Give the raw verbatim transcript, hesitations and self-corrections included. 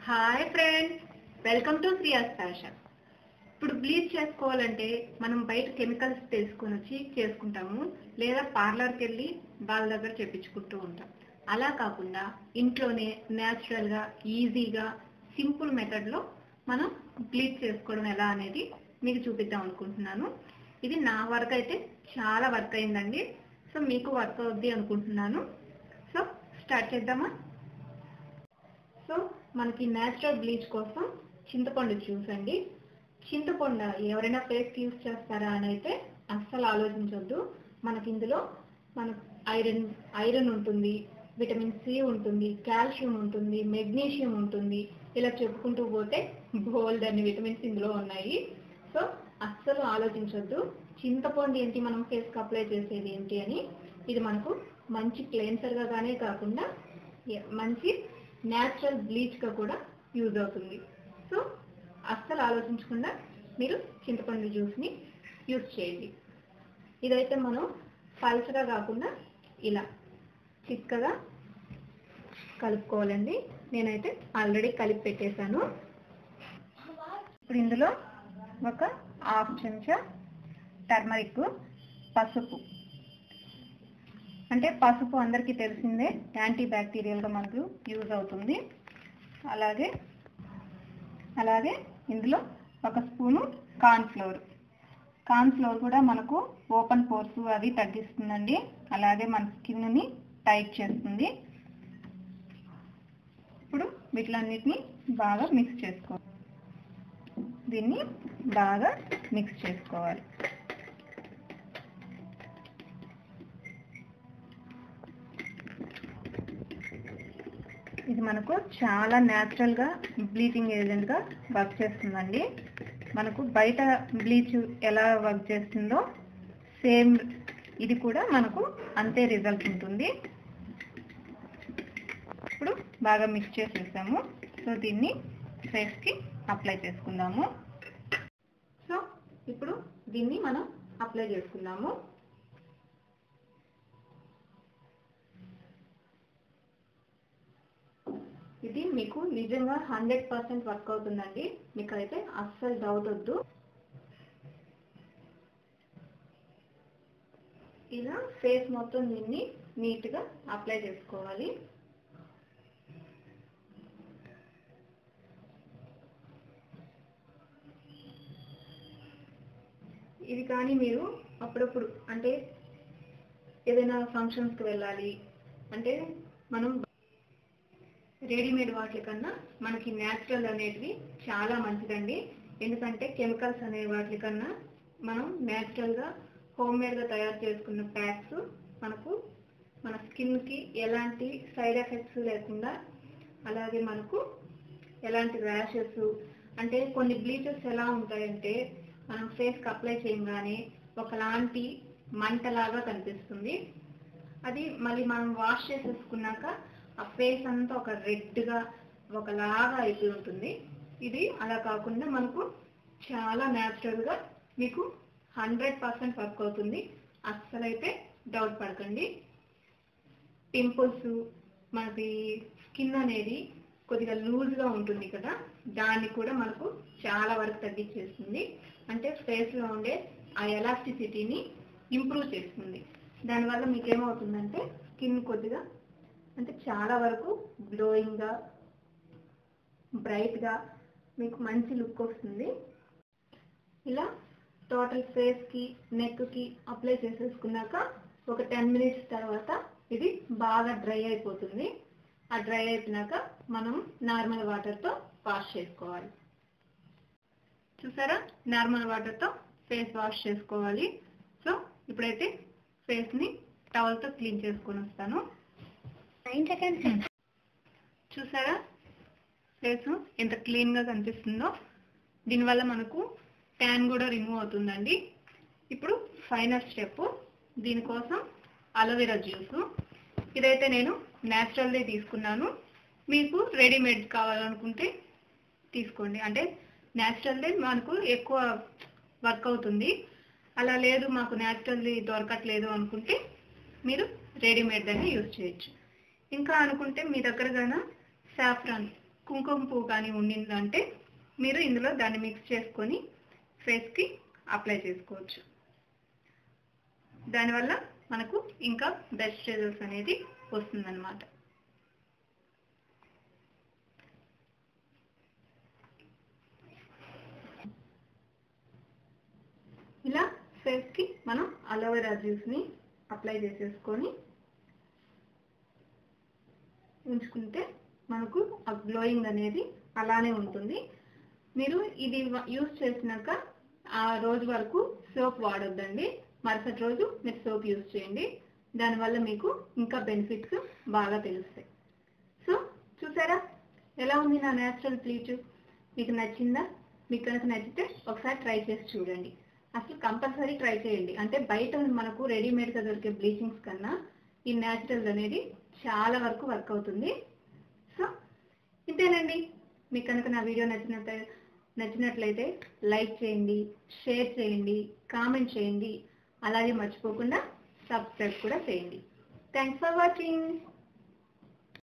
Hi friends, welcome to Shreyas fashion. ఇప్పుడు bleach చేసుకోవాలంటే మనం బయట కెమికల్స్ తీసుకొని వచ్చి చేసుకుంటాము, లేదా పార్లర్కి వెళ్ళి వాళ్ళ దగ్గర చెప్పించుకుంటూ ఉంటాం. అలా కాకుండా ఇంట్లోనే న్యాచురల్గా ఈజీగా సింపుల్ మెథడ్లో మనం బ్లీచ్ చేసుకోవడం ఎలా అనేది మీకు చూపిద్దాం అనుకుంటున్నాను. ఇది నా వర్క్ అయితే చాలా వర్క్ అయిందండి. సో మీకు వర్క్ అవుద్ది అనుకుంటున్నాను. సో స్టార్ట్ చేద్దామా? సో మనకి న్యాచురల్ బ్లీచ్ కోసం చింతపండు చూసండి. చింతపండు ఎవరైనా ఫేస్కి యూజ్ చేస్తారా అని అయితే అస్సలు ఆలోచించవద్దు. మనకి ఇందులో మన ఐరన్ ఐరన్ ఉంటుంది, విటమిన్ సి ఉంటుంది, కాల్షియం ఉంటుంది, మెగ్నీషియం ఉంటుంది. ఇలా చెప్పుకుంటూ పోతే బోల్డ్ అన్ని విటమిన్స్ ఇందులో ఉన్నాయి. సో అస్సలు ఆలోచించవద్దు. చింతపండు ఏంటి మనం ఫేస్కి అప్లై చేసేది ఏంటి అని. ఇది మనకు మంచి క్లెన్సర్గా గానే కాకుండా మంచి న్యాచురల్ బ్లీచ్గా కూడా యూజ్ అవుతుంది. సో అస్సలు ఆలోచించకుండా మీరు చింతపండు జ్యూస్ని యూజ్ చేయండి. ఇదైతే మనం పల్చగా కాకుండా ఇలా చిక్కగా కలుపుకోవాలండి. నేనైతే ఆల్రెడీ కలిపి పెట్టేశాను. ఇప్పుడు ఇందులో ఒక హాఫ్ చెంచా టర్మరిక్, పసుపు. అంటే పసుపు అందరికీ తెలిసిందే, యాంటీ బ్యాక్టీరియల్గా మనకు యూజ్ అవుతుంది. అలాగే అలాగే ఇందులో ఒక స్పూను కార్న్ఫ్లోర్. కార్న్ఫ్లోర్ కూడా మనకు ఓపెన్ పోర్స్ అవి తగ్గిస్తుందండి. అలాగే మన స్కిన్ని టైట్ చేస్తుంది. ఇప్పుడు వీటిలన్నిటిని బాగా మిక్స్ చేసుకోవాలి. దీన్ని బాగా మిక్స్ చేసుకోవాలి. ఇది మనకు చాలా న్యాచురల్గా బ్లీచింగ్ ఏజెంట్గా వర్క్ చేస్తుందండి. మనకు బయట బ్లీచ్ ఎలా వర్క్ చేస్తుందో సేమ్ ఇది కూడా మనకు అంతే రిజల్ట్ ఉంటుంది. ఇప్పుడు బాగా మిక్స్ చేసేసాము. సో దీన్ని ఫేస్కి అప్లై చేసుకుందాము. సో ఇప్పుడు దీన్ని మనం అప్లై చేసుకుందాము. ఇది మీకు నిజంగా హండ్రెడ్ పర్సెంట్ వర్క్ అవుతుందండి. మీకు అయితే అస్సలు డౌట్ వద్దు. ఇలా ఫేస్ మొత్తం దీన్ని నీట్గా అప్లై చేసుకోవాలి. ఇది కానీ మీరు అప్పుడప్పుడు అంటే ఏదైనా ఫంక్షన్స్కి వెళ్ళాలి అంటే మనం రెడీమేడ్ వాటి కన్నా మనకి న్యాచురల్ అనేటివి చాలా మంచిదండి. ఎందుకంటే కెమికల్స్ అనే వాటి కన్నా మనం న్యాచురల్గా హోమ్మేడ్గా తయారు చేసుకున్న ప్యాక్స్ మనకు మన స్కిన్కి ఎలాంటి సైడ్ ఎఫెక్ట్స్ లేకుండా, అలాగే మనకు ఎలాంటి ర్యాషెస్ అంటే కొన్ని బ్లీచెస్ ఎలా ఉంటాయంటే మనం ఫేస్కి అప్లై చేయగానే ఒకలాంటి మంటలాగా కనిపిస్తుంది. అది మళ్ళీ మనం వాష్ చేసేసుకున్నాక ఆ ఫేస్ అంతా ఒక రెడ్గా ఒకలాగా అయిపోయి ఉంటుంది. ఇది అలా కాకుండా మనకు చాలా న్యాచురల్గా మీకు హండ్రెడ్ పర్సెంట్ వర్క్ అవుతుంది. అస్సలైతే డౌట్ పడకండి. పింపుల్స్, మనకి స్కిన్ అనేది కొద్దిగా లూజ్గా ఉంటుంది కదా, దాన్ని కూడా మనకు చాలా వరకు తగ్గించేస్తుంది. అంటే ఫేస్లో ఉండే ఆ ఎలాస్టిసిటీని ఇంప్రూవ్ చేస్తుంది. దానివల్ల మీకు ఏమవుతుందంటే స్కిన్ కొద్దిగా అంటే చాలా వరకు గ్లోయింగ్గా, బ్రైట్గా మీకు మంచి లుక్ వస్తుంది. ఇలా టోటల్ ఫేస్కి, నెక్కి అప్లై చేసేసుకున్నాక ఒక టెన్ మినిట్స్ తర్వాత ఇది బాగా డ్రై అయిపోతుంది. ఆ డ్రై అయిపోయినాక మనం నార్మల్ వాటర్తో వాష్ చేసుకోవాలి. చూసారా, నార్మల్ వాటర్తో ఫేస్ వాష్ చేసుకోవాలి. సో ఇప్పుడైతే ఫేస్ని టవల్తో క్లీన్ చేసుకొని వస్తాను. చూసారా ఫేస్ ఎంత క్లీన్గా కనిపిస్తుందో. దీనివల్ల మనకు ట్యాన్ కూడా రిమూవ్ అవుతుందండి. ఇప్పుడు ఫైనల్ స్టెప్, దీనికోసం అలోవెరా జ్యూస్. ఇదైతే నేను న్యాచురల్దే తీసుకున్నాను. మీకు రెడీమేడ్ కావాలనుకుంటే తీసుకోండి. అంటే న్యాచురల్దే మనకు ఎక్కువ వర్క్ అవుతుంది. అలా లేదు మాకు న్యాచురల్ది దొరకట్లేదు అనుకుంటే మీరు రెడీమేడ్ దాన్ని యూజ్ చేయొచ్చు. ఇంకా అనుకుంటే మీ దగ్గర కన్నా సాఫ్రాన్ కుంకుమ పువ్వు కానీ ఉండిందంటే మీరు ఇందులో దాన్ని మిక్స్ చేసుకొని ఫేస్కి అప్లై చేసుకోవచ్చు. దానివల్ల మనకు ఇంకా బెస్ట్ రిజల్ట్స్ అనేది వస్తుందన్నమాట. ఇలా ఫేస్కి మనం అలోవెరా జ్యూస్ని అప్లై చేసేసుకొని ఉంచుకుంటే మనకు ఆ గ్లోయింగ్ అనేది అలానే ఉంటుంది. మీరు ఇది యూజ్ చేసినాక ఆ రోజు వరకు సోప్ వాడొద్దండి. మరుసటి రోజు మీరు సోప్ యూజ్ చేయండి. దానివల్ల మీకు ఇంకా బెనిఫిట్స్ బాగా తెలుస్తాయి. సో చూసారా ఎలా ఉంది నా న్యాచురల్ బ్లీచ్? మీకు నచ్చిందా? మీకు కనుక నచ్చితే ఒకసారి ట్రై చేసి చూడండి. అసలు కంపల్సరీ ట్రై చేయండి. అంటే బయట మనకు రెడీమేడ్గా దొరికే బ్లీచింగ్స్ కన్నా ఈ న్యాచురల్ అనేది చాలా వరకు వర్క్ అవుతుంది. సో ఇంతేనండి. మీకు కనుక నా వీడియో నచ్చినట్టు నచ్చినట్లయితే లైక్ చేయండి, షేర్ చేయండి, కామెంట్ చేయండి. అలాగే మర్చిపోకుండా సబ్స్క్రైబ్ కూడా చేయండి. Thanks for watching.